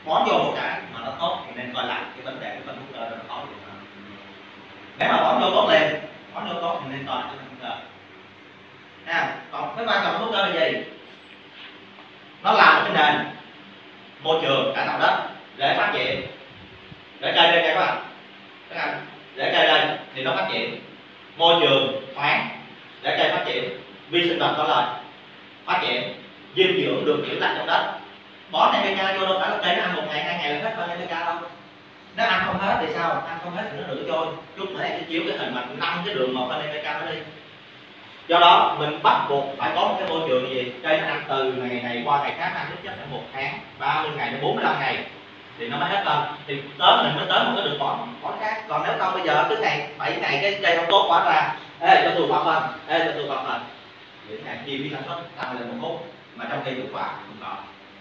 bón vô một cái mà nó tốt thì nên coi lại cái vấn đề của phân hữu cơ nó có gì không. Nếu mà bón vô tốt liền, bón vô tốt thì nên coi cái phân hữu cơ. Còn cái vai trò của hữu cơ là gì? Nó làm một cái nền môi trường cải tạo đất để phát triển, để cây đây các bạn, để cây đây thì nó phát triển, môi trường thoáng để cây phát triển, vi sinh vật có lợi phát triển, dinh dưỡng được giữ lại trong đất. Bón NPK vô đâu phải là cây nó ăn 1 ngày 2 ngày là hết bao NPK đâu. Nó ăn không hết thì sao? Ăn không hết thì nó rửa trôi. Chút nữa em sẽ chiếu cái hình mà 5 cái đường màu NPK nó đi. Do đó mình bắt buộc phải có một cái môi trường gì? Cây nó ăn từ ngày này qua ngày khác, ăn ít nhất là 1 tháng, 30 ngày đến 45 ngày thì nó mới hết cân. Thì tới mình mới tới một cái đường bón khác. Còn nếu không bây giờ cứ ngày 7 ngày cái cây không tốt quá ra, cho tôi bón phân, cho tôi bón phân. Những ngày chi phí sản xuất tăng lên một phút mà trong khi hiệu quả không có.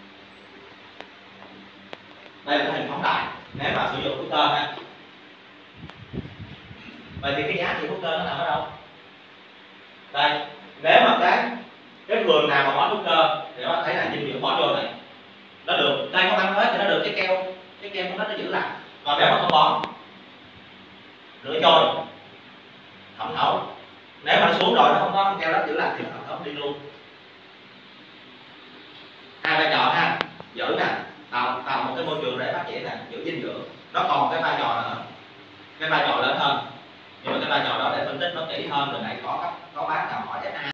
Đây là cái hình phóng đại nếu mà sử dụng hữu cơ ha. Vậy thì cái giá trị hữu cơ nó nằm ở đâu? Đây, nếu mà cái vườn nào mà bón hữu cơ thì các bạn thấy là dinh dưỡng bón vô này nó được, cây không ăn hết thì nó được cái keo của nó giữ lại. Còn nếu mà không bón, rửa trôi, thẩm thấu, nếu mà nó xuống rồi nó không có keo đó giữ lại thì thẩm thấu đi luôn. Hai vai trò ha, giữ nè, tạo một cái môi trường để phát triển nè, giữ dinh dưỡng. Nó còn một cái vai trò nữa, cái vai trò lớn hơn, nhưng mà cái vai trò đó để phân tích nó kỹ hơn lần này